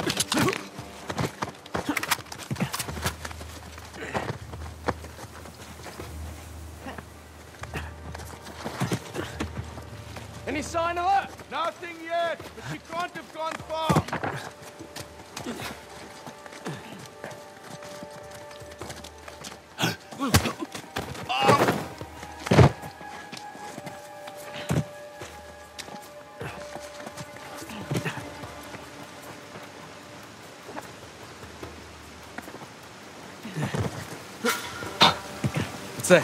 Any sign of her? Nothing yet, but she can't have gone far. What's that?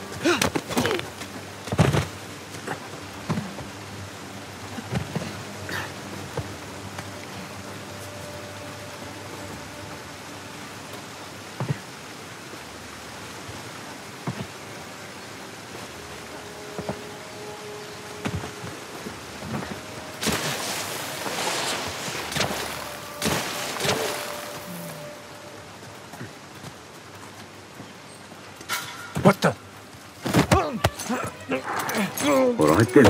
What the? All right then.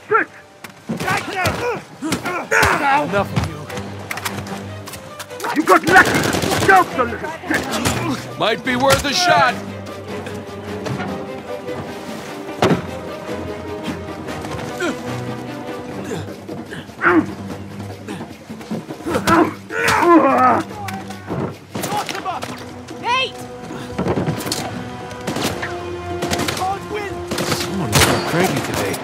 Enough of you. You got lucky! Don't the little shit! Might be worth a shot. Nate! Someone looking cranky today.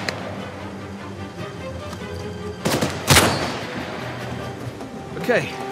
Okay,